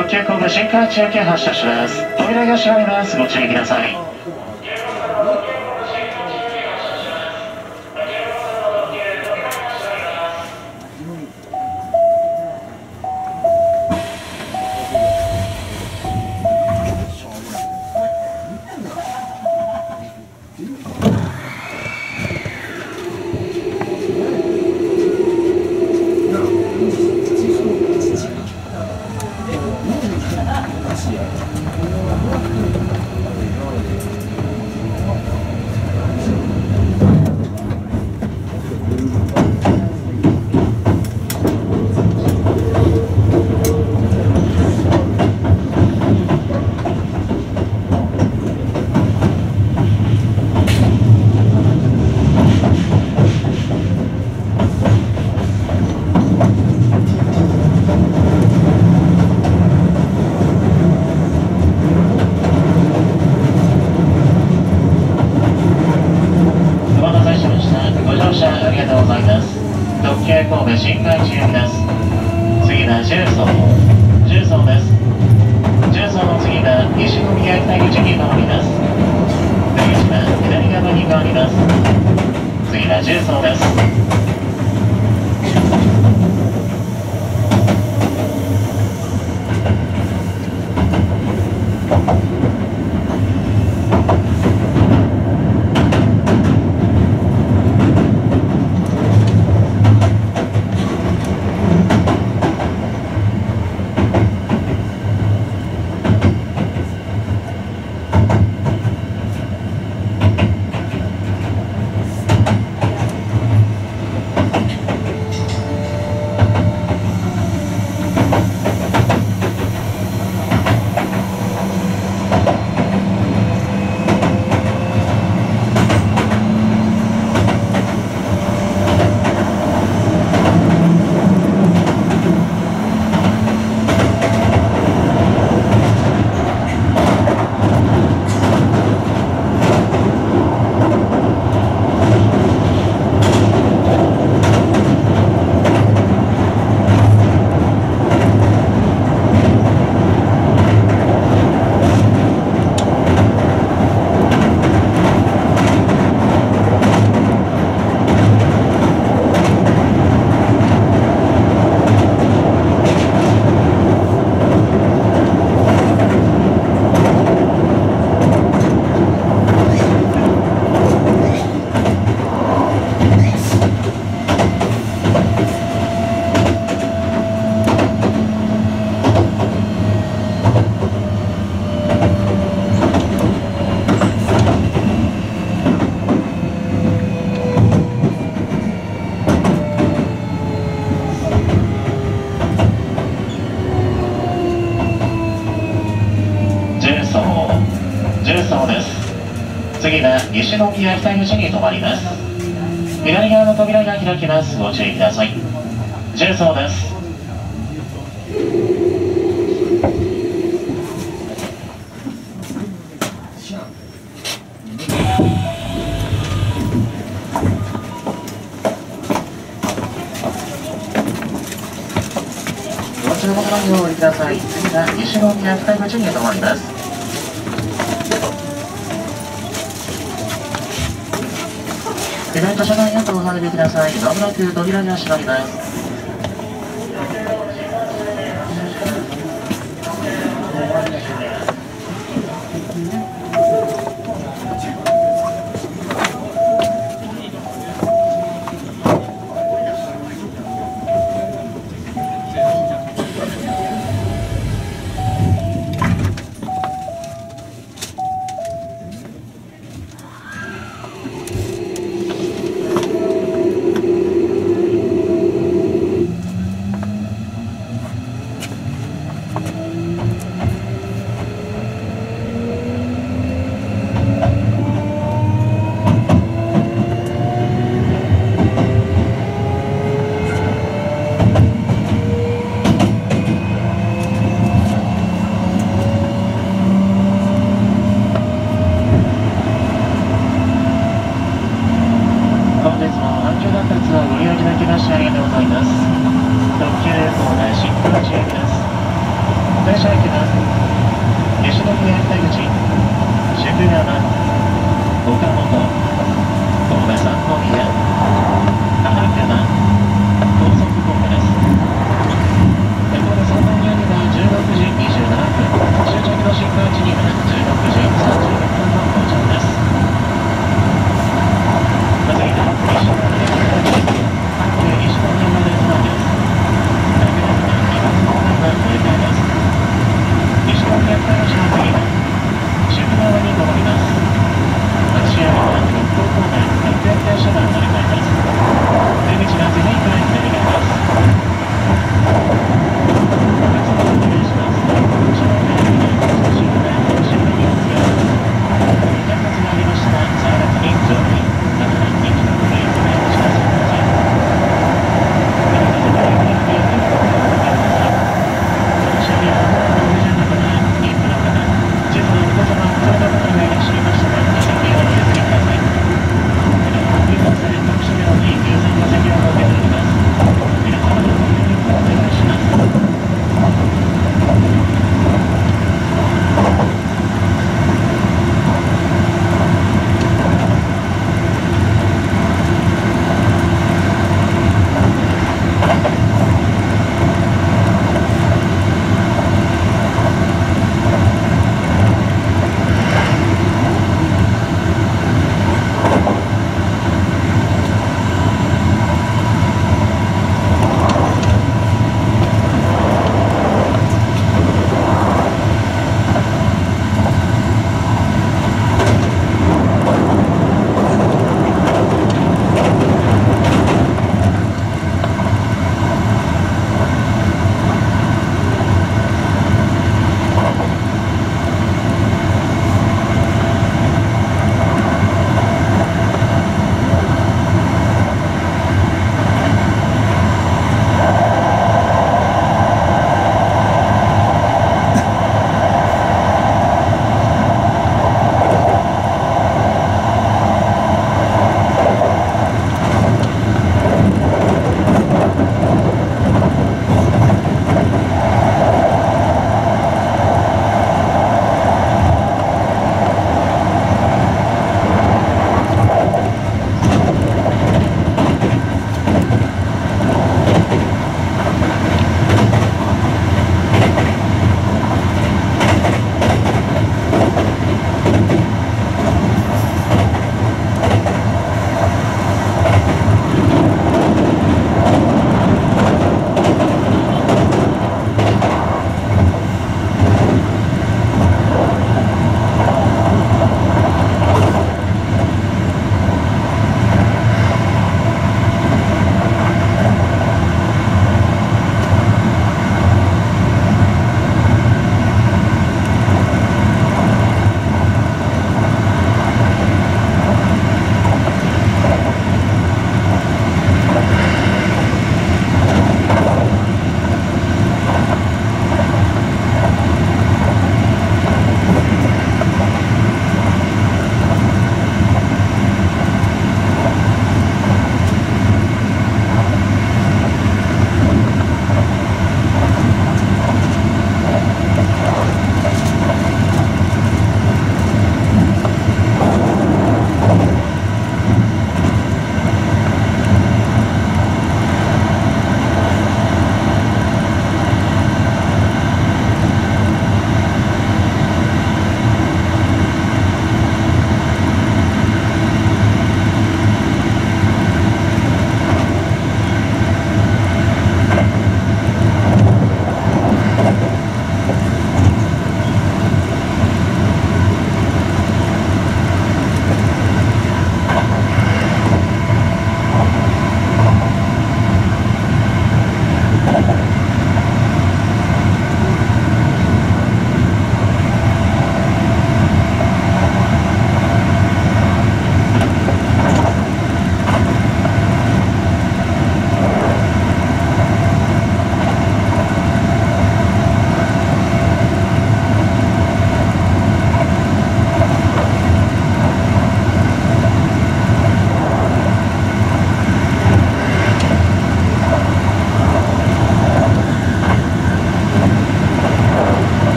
特急神戸新海中継発車します。扉が閉まります。ご注意ください。特急神戸新海中行です。次は重曹です。重曹の次は西宮北口に変わります。出口は左側に変わります。次は重曹です。重曹です。次は西宮北口に停まります。左側の扉が開きます。ご注意ください。重曹です。ご注目のようにください。次は西宮北口に停まります。イベント車内へとお入りください。まもなく扉が閉まります。 岡本、神戸三宮、花山、高速神戸です。神戸三宮には16時27分、終着の新幹地には16時36分の到着です。次は西宮です。西宮までつなぎです。長野区2番の方が乗り換えです。西宮北口の次は渋川に戻ります。松山は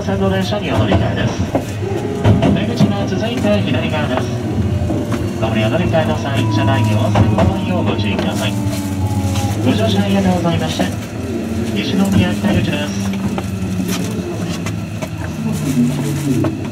線の電車にお乗り換えです。出口が続いて左側です。ご利用乗り換えの際、車内に温泉のご利用をご注意ください。ご乗車ありがとうございました。西宮北口です。